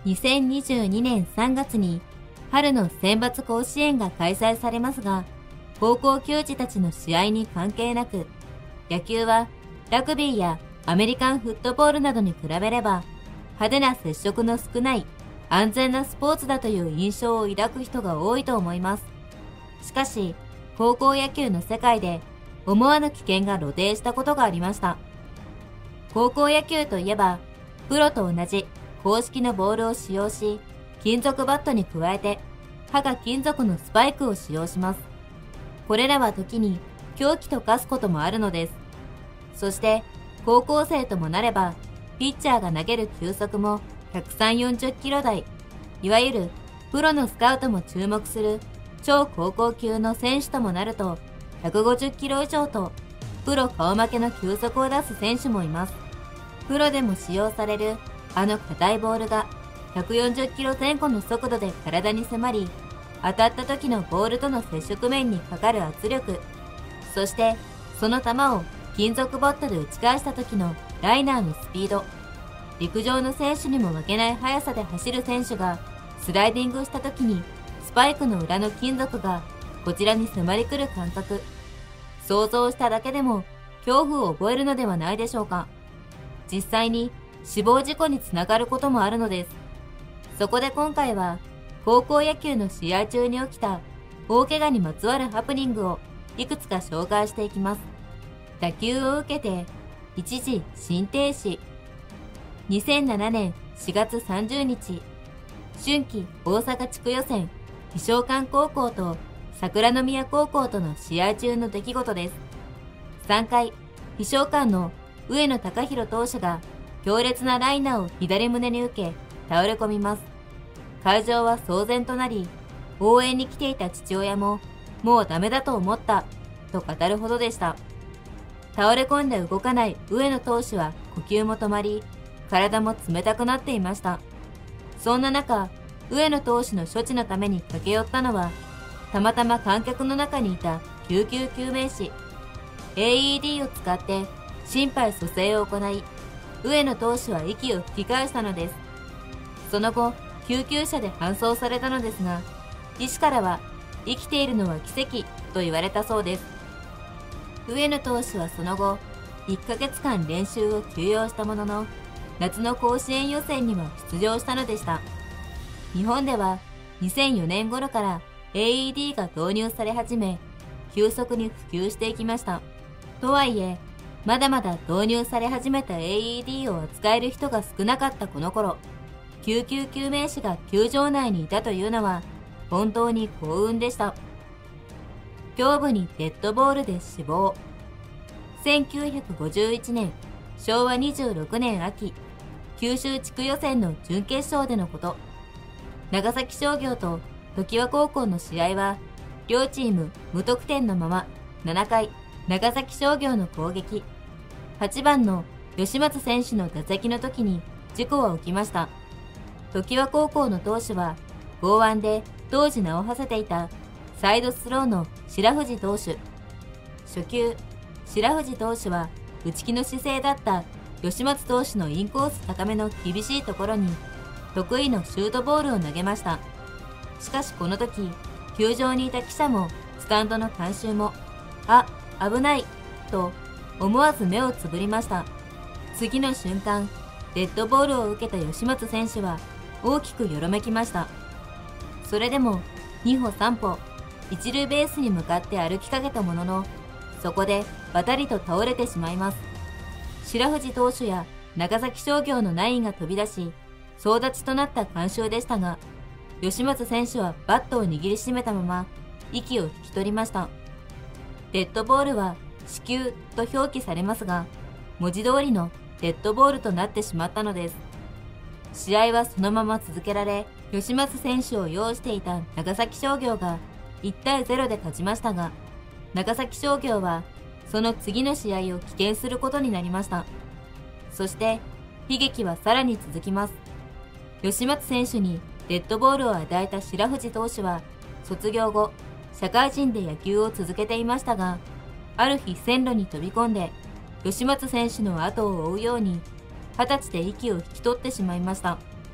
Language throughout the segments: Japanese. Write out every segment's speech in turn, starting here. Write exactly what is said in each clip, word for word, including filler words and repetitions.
にせんにじゅうにねんさんがつに春の選抜甲子園が開催されますが、高校球児たちの試合に関係なく、野球はラグビーやアメリカンフットボールなどに比べれば派手な接触の少ない安全なスポーツだという印象を抱く人が多いと思います。しかし、高校野球の世界で思わぬ危険が露呈したことがありました。高校野球といえば、プロと同じ公式のボールを使用し、金属バットに加えて刃が金属のスパイクを使用します。これらは時に凶器と化すこともあるのです。そして高校生ともなれば、ピッチャーが投げる球速もひゃくさんじゅう、よんじゅっキロ台、いわゆるプロのスカウトも注目する超高校級の選手ともなるとひゃくごじゅっキロ以上とプロ顔負けの球速を出す選手もいます。プロでも使用されるあの硬いボールがひゃくよんじゅっキロぜん後の速度で体に迫り、当たった時のボールとの接触面にかかる圧力、そしてその球を金属バットで打ち返した時のライナーのスピード、陸上の選手にも負けない速さで走る選手がスライディングした時にスパイクの裏の金属がこちらに迫り来る感覚、想像しただけでも恐怖を覚えるのではないでしょうか。実際に死亡事故につながることもあるのです。そこで今回は高校野球の試合中に起きた大怪我にまつわるハプニングをいくつか紹介していきます。打球を受けて一時心停止。にせんななねんしがつさんじゅうにち、春季大阪地区予選、飛翔館高校と桜宮高校との試合中の出来事です。さんかい、飛翔館の上野貴弘投手が強烈なライナーを左胸に受け倒れ込みます。会場は騒然となり、応援に来ていた父親ももうダメだと思ったと語るほどでした。倒れ込んで動かない上野投手は呼吸も止まり、体も冷たくなっていました。そんな中、上野投手の処置のために駆け寄ったのは、たまたま観客の中にいた救急救命士。エーイーディー を使って心肺蘇生を行い、上野投手は息を吹き返したのです。その後、救急車で搬送されたのですが、医師からは生きているのは奇跡と言われたそうです。上野投手はその後、いっかげつかん練習を休養したものの、夏の甲子園予選には出場したのでした。日本ではにせんよねん頃から エーイーディー が導入され始め、急速に普及していきました。とはいえ、まだまだ導入され始めた エーイーディー を扱える人が少なかったこの頃、救急救命士が球場内にいたというのは本当に幸運でした。胸部にデッドボールで死亡。せんきゅうひゃくごじゅういちねん、しょうわにじゅうろくねん秋、九州地区予選の準決勝でのこと。長崎商業と常盤高校の試合は、両チーム無得点のままななかい、長崎商業の攻撃。はちばんの吉松選手の打席の時に事故は起きました。常盤高校の投手は、剛腕で当時名を馳せていたサイドスローの白藤投手。初球、白藤投手は打ち気の姿勢だった吉松投手のインコース高めの厳しいところに得意のシュートボールを投げました。しかしこの時、球場にいた記者もスタンドの観衆も、あ、危ないと思わず目をつぶりました。次の瞬間、デッドボールを受けた吉松選手は大きくよろめきました。それでもにほさんぽ、一塁ベースに向かって歩きかけたものの、そこでバタリと倒れてしまいます。白藤投手や長崎商業のナインが飛び出し、総立ちとなった観衆でしたが、吉松選手はバットを握りしめたまま息を引き取りました。デッドボールは死球と表記されますが、文字通りのデッドボールとなってしまったのです。試合はそのまま続けられ、吉松選手を擁していた長崎商業がいったいゼロで勝ちましたが、長崎商業はその次の試合を棄権することになりました。そして悲劇はさらに続きます。吉松選手にデッドボールを与えた白藤投手は、卒業後、社会人で野球を続けていましたが、ある日線路に飛び込んで、吉松選手の後を追うように、二十歳で息を引き取ってしまいました。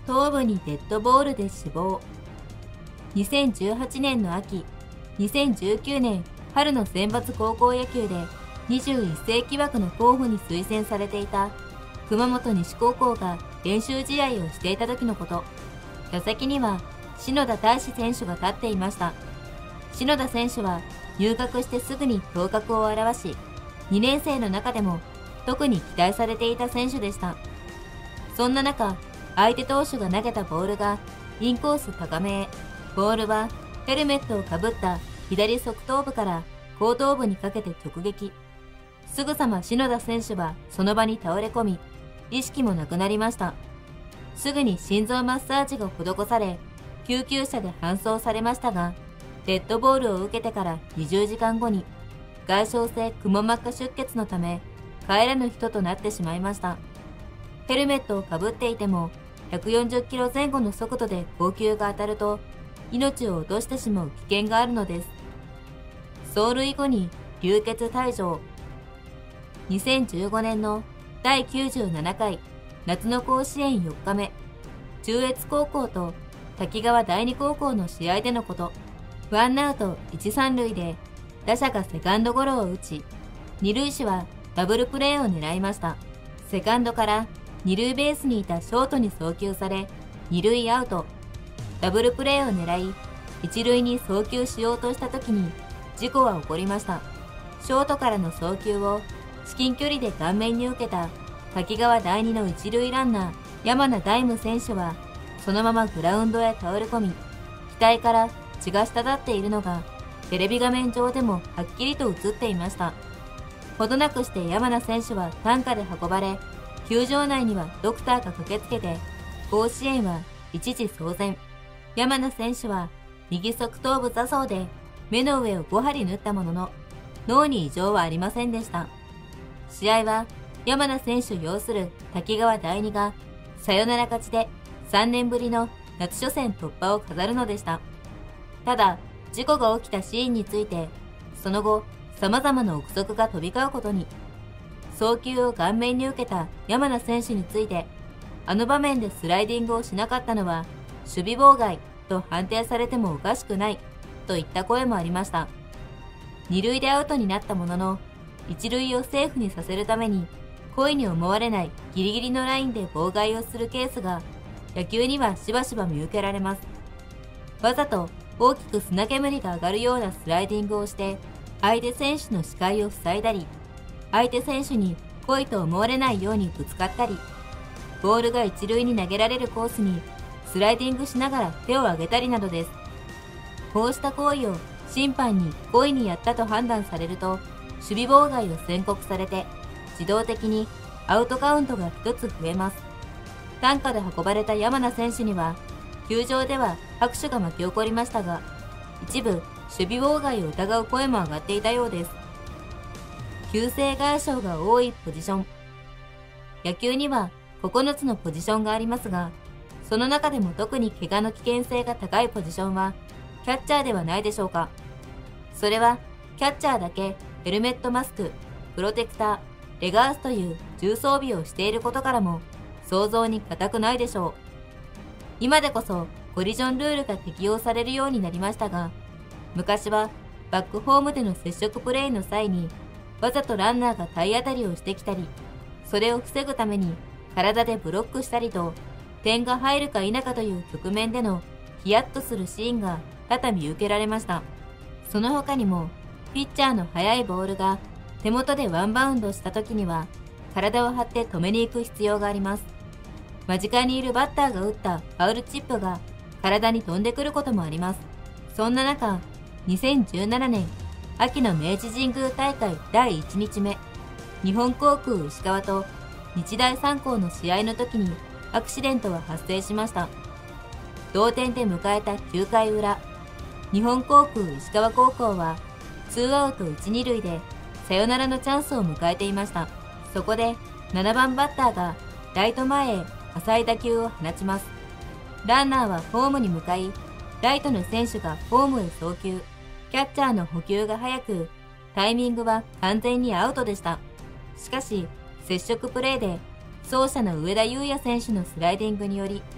頭部にデッドボールで死亡。にせんじゅうはちねんの秋、にせんじゅうきゅうねん春の選抜高校野球でにじゅういっせいき枠の候補に推薦されていた熊本西高校が練習試合をしていた時のこと。打席には篠田大志選手が立っていました。篠田選手は入学してすぐに頭角を現し、にねん生の中でも特に期待されていた選手でした。そんな中、相手投手が投げたボールがインコース高めへ、ボールはヘルメットをかぶった左側頭部から後頭部にかけて直撃。すぐさま篠田選手はその場に倒れ込み、意識もなくなりました。すぐに心臓マッサージが施され、救急車で搬送されましたが、デッドボールを受けてからにじゅうじかんごに外傷性くも膜下出血のため帰らぬ人となってしまいました。ヘルメットをかぶっていてもひゃくよんじゅっキロぜん後の速度で硬球が当たると命を落としてしまう危険があるのです。走塁後に流血退場。にせんじゅうごねんのだいきゅうじゅうななかい夏の甲子園よっかめ、中越高校と滝川第二高校の試合でのこと。ワンアウトいち、さん塁で打者がセカンドゴロを打ち、二塁手はダブルプレーを狙いました。セカンドから二塁ベースにいたショートに送球され、二塁アウト。ダブルプレーを狙い、一塁に送球しようとした時に事故は起こりました。ショートからの送球を至近距離で顔面に受けた滝川第二の一塁ランナー山名大夢選手はそのままグラウンドへ倒れ込み、額から血が滴っているのがテレビ画面上でもはっきりと映っていました。ほどなくして山名選手は担架で運ばれ、球場内にはドクターが駆けつけて、甲子園は一時騒然。山名選手は右側頭部挫創で目の上をごはり縫ったものの、脳に異常はありませんでした。試合は山名選手擁する滝川第二がサヨナラ勝ちでさんねんぶりの夏初戦突破を飾るのでした。ただ、事故が起きたシーンについて、その後、様々な憶測が飛び交うことに。送球を顔面に受けた山名選手について、あの場面でスライディングをしなかったのは、守備妨害と判定されてもおかしくない、といった声もありました。二塁でアウトになったものの、一塁をセーフにさせるために、故意に思われないギリギリのラインで妨害をするケースが、野球にはしばしば見受けられます。わざと大きく砂煙が上がるようなスライディングをして、相手選手の視界を塞いだり、相手選手に故意と思われないようにぶつかったり、ボールが一塁に投げられるコースにスライディングしながら手を上げたりなどです。こうした行為を審判に故意にやったと判断されると、守備妨害を宣告されて、自動的にアウトカウントが一つ増えます。担架で運ばれた山名選手には、球場では拍手が巻き起こりましたが、一部守備妨害を疑う声も上がっていたようです。急性外傷が多いポジション。野球にはここのつのポジションがありますが、その中でも特に怪我の危険性が高いポジションは、キャッチャーではないでしょうか。それは、キャッチャーだけヘルメットマスク、プロテクター、レガースという重装備をしていることからも、想像に難くないでしょう。今でこそコリジョンルールが適用されるようになりましたが、昔はバックホームでの接触プレーの際に、わざとランナーが体当たりをしてきたり、それを防ぐために体でブロックしたりと、点が入るか否かという局面でのヒヤッとするシーンが多々見受けられました。その他にも、ピッチャーの速いボールが手元でワンバウンドした時には、体を張って止めに行く必要があります。間近にいるバッターが打ったファウルチップが体に飛んでくることもあります。そんな中、にせんじゅうななねん秋の明治神宮大会だいいちにちめ、日本航空石川と日大三高の試合の時にアクシデントは発生しました。同点で迎えたきゅうかいうら、日本航空石川高校はツーアウトいち、に塁でサヨナラのチャンスを迎えていました。そこでななばんバッターがライト前へ浅い打球を放ちます。ランナーはホームに向かい、ライトの選手がホームへ送球。キャッチャーの捕球が早く、タイミングは完全にアウトでした。しかし、接触プレーで、走者の上田優也選手のスライディングにより、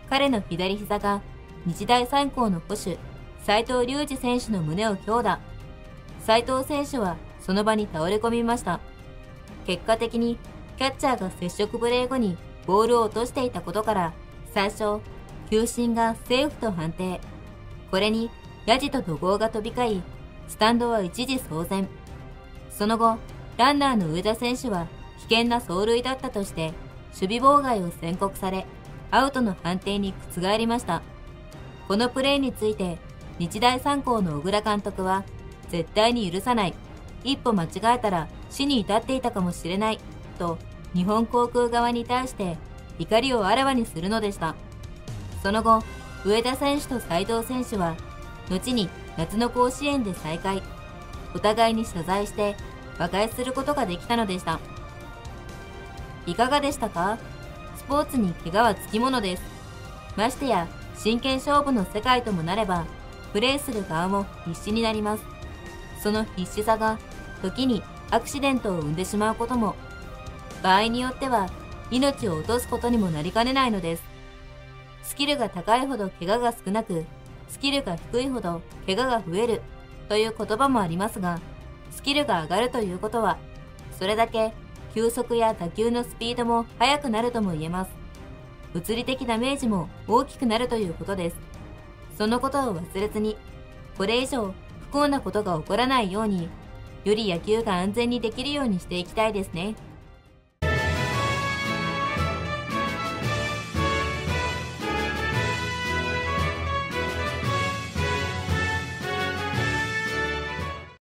彼の左膝が日大三高の捕手、斉藤隆二選手の胸を強打。斉藤選手はその場に倒れ込みました。結果的にキャッチャーが接触プレー後にボールを落としていたことから、最初、球審がセーフと判定。これにヤジと怒号が飛び交い、スタンドは一時騒然。その後、ランナーの上田選手は危険な走塁だったとして、守備妨害を宣告され、アウトの判定に覆りました。このプレーについて、日大三高の小倉監督は、絶対に許さない。一歩間違えたら死に至っていたかもしれない。と、日本航空側に対して怒りをあらわにするのでした。その後、上田選手と斉藤選手は、後に夏の甲子園で再会。お互いに謝罪して和解することができたのでした。いかがでしたか？スポーツに怪我はつきものです。ましてや真剣勝負の世界ともなれば、プレーする側も必死になります。その必死さが時にアクシデントを生んでしまうことも、場合によっては命を落とすことにもなりかねないのです。スキルが高いほど怪我が少なく、スキルが低いほど怪我が増えるという言葉もありますが、スキルが上がるということは、それだけ球速や打球のスピードも速くなるとも言えます。物理的ダメージも大きくなるということです。そのことを忘れずに、これ以上不幸なことが起こらないように、より野球が安全にできるようにしていきたいですね。